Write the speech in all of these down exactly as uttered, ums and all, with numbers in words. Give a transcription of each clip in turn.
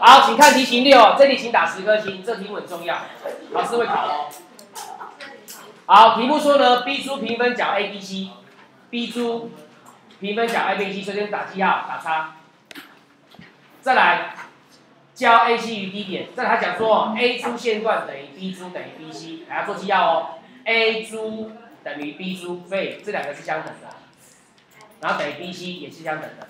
好，请看题型六，这里请打十颗星，这题目很重要，老师会考哦。好，题目说呢 ，B 株平分角 A B C，B 株平分角 A B C， 首先打记号，打叉。再来，交 A C 于 D 点，再来他讲说 A 株线段等于 B 株等于 B C， 还要做记号哦。A 株等于 B 株，所以这两个是相等的，然后等于 B C 也是相等的。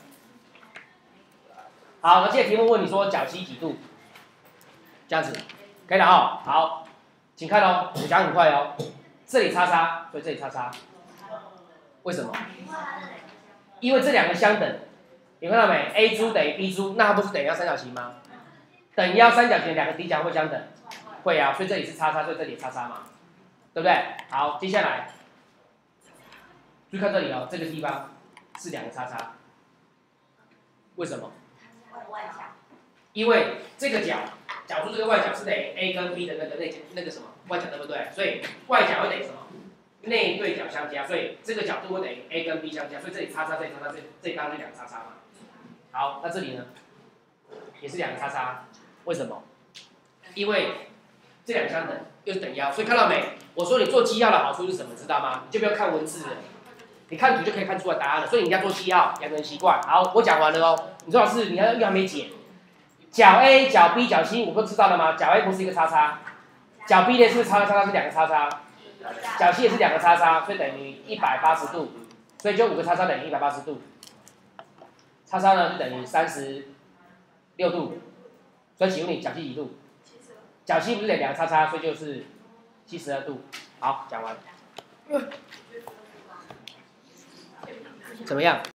好，那这个题目问你说角 C 几度？这样子，可以了哦。好，请看哦，我讲很快哦。这里叉叉，所以这里叉叉，为什么？因为这两个相等，你看到没 ？A 株等于 B 株，那它不是等腰三角形吗？等腰三角形两个底角会相等，会啊，所以这里是叉叉，所以这里也叉叉嘛，对不对？好，接下来，注意看这里哦，这个地方是两个叉叉，为什么？因为这个角角出这个外角是等于 A 跟 B 的那个内那个什么外角，对不对？所以外角会等于什么？内对角相加，所以这个角度会等于 A 跟 B 相加，所以这里叉叉，这里叉叉，这这里当然是两个叉叉嘛。好，那这里呢，也是两个叉叉，为什么？因为这两个相等，又是等腰，所以看到没？我说你做记号的好处是什么？知道吗？你就不要看文字了，你看图就可以看出来答案了。所以你要做记号，养成习惯。好，我讲完了哦。你说老师，你还又还没解。角 A、角 B、角 C， 我不知道了吗？角 A 不是一个叉叉，角 B 呢是不是叉叉叉叉是两个叉叉，角 C 也是两个叉叉，所以等于一百八十度，所以就五个叉叉等于一百八十度，叉叉呢就等于三十六度，所以请问你角 C 几度？角 C 不是两个叉叉，所以就是七十二度。好，讲完，怎么样？